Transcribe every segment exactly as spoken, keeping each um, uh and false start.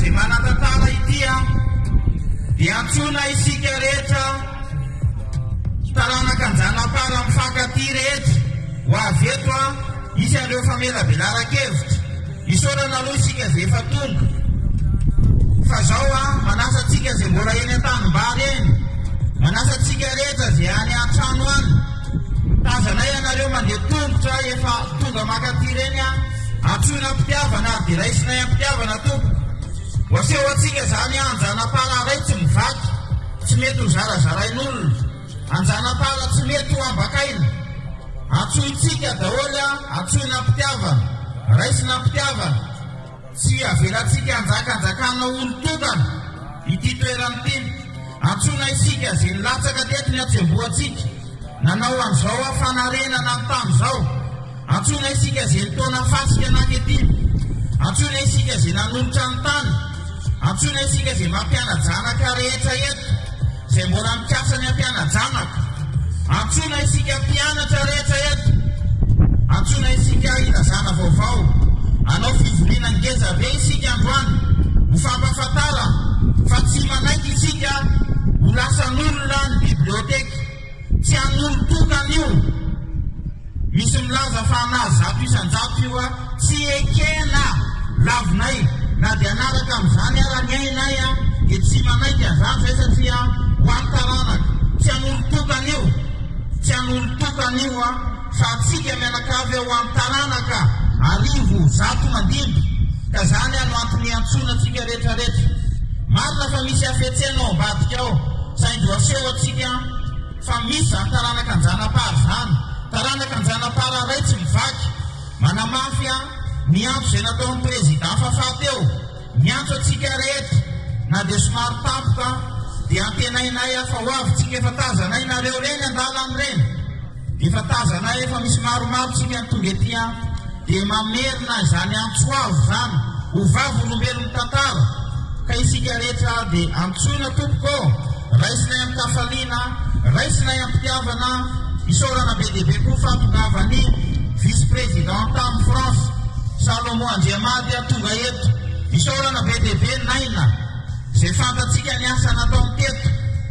izay manatantara ity a dia antsona isika rehetra taranaka anjanapara mifankaty rehetra ho avy eto a isan'ireo famelabelara-kevitra isaorana aloha isika zay efa tonga fa zao a manasa atsika zay mbola eny an-tanimbary eny, manasa atsika rehetra zay any an-trano any, tazanay ianareo mandeha tongotra efa tonga makaty reny a antsoina mpitiavana ary dia raisinay am-pitiavana tompo ho aseho atsika zany anjanapara ray tsy mivaky tsy mety ho zarazarain'olona, anjanapara tsy mety ho ambakaina, antsointsika daholy a antsoina mpitiavana, raisina mpitiavana, tsy avelatsika anjakanjakana olo-tokana ity toerany tiny, antsoina isika zay nilatsaka teto ny atsemboatsika nanao an'izao a fanarenana ny tamin'izao, antsoina isika zay nitona fasika anaketiny, antsoina isika zay nanolotra ny tany, antsoina isika zay mampiana-janaka rehetra eto zay mbola mikasany ampiana-janaka, antsoina isika mpianatra rehetra eto, antsoina isika ilazana vaovao, anao fivoriana ngeza be isika androany ho fampafantara fa tsy manaiky isika ho lasan'olona ny biblioteka, tsy an'olo-tokana io. Misy milaza fa anazy zato isan-jato io a tsy ekena lavinay na dia anaraka amin'izany ara ny ainay a dia tsy manaiky an'izany zay satria ho an-taranaka, tsy an'olo-tokana io, tsy an'olo-tokana io a fa atsika mianakavy ao an-taranaka arivo zato mandimby, ka zany ano antony antsoina atsika rehetrarehetra. Marina fa misy afetsena ao ambadika ao saingy aseho atsika fa misy zany taranaka anjanapara zany, taranaka anjanapara ray tsy mivaky, manamafy a miantso zay nataon'ny président fahafateo, miantso atsika rehetra na dia somary tampoka dia antenainay a fa ho avytsika efa tazanay nareo reny andalany reny, efa tazanay efa misy maromaro tsika ny tonga ety a dia mamerina zany antsoavo zany ho vavolombelon'ny tantara, ka isika rehetra dia antsoina tompoko, raisinay amin'ny kafaliana, raisinay amin'ny mpitiavana, isaorana be dia be koa fampongavany vice président tamin'ny France Salomon Andriamady tonga eto, isaorana be dia be naina zay fantatsika ny asa nataony teto,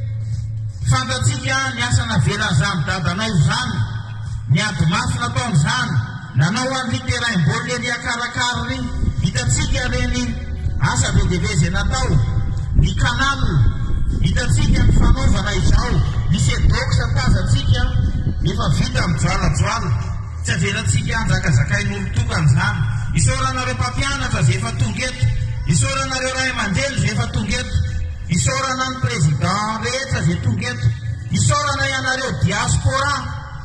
fantatsika ny asa navelany zany dadanay zany, ny ady mafy nataony zany, nanao any literaim-boly ry akarakary ry, hitatsika reny asa be dia be zay natao, ny kanal hitatsika ny fanaovana izao, misy edoksa tazatsika efa vita mijoalajoala, tsy avelatsika anjakazakain'olo-tokana zany, isaoranareo mpampianatra zay efa tonga eto, isaoranareo ray aman-dreny zay efa tonga eto, isaorana ny président rehetra zay tonga eto, isaorana ianareo diaspora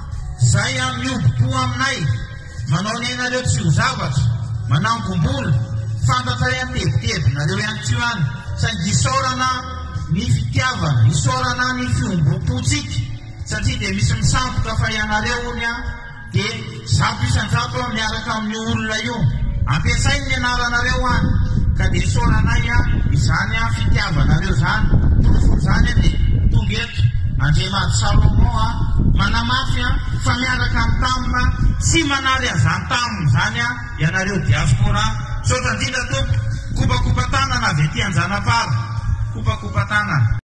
zay mioboko aminay, manao ny ainareo tsy ho zavatra, manangom-bola, fantatra iantebitebinareo ihany tio any, saingy isaorana ny fitiavana, isaorana ny fiombom-potsika, satria dia misy misamboka fa ianareo ony a dia zato isan-jato a miaraka amin'ny olona io, ampiasainy ny anaranareo any, ka dia isaoranay a izany a fitiavanareo zany, tofony zany a dia tonga eto Andriamady Salomon a manamafy a fa miaraka amin'ny tamina tsy manary azany taminy zany a ianareo diaspora, saotra indrindra tompo kopakopa tanana avy ety anjanapara, kopakopa tanana.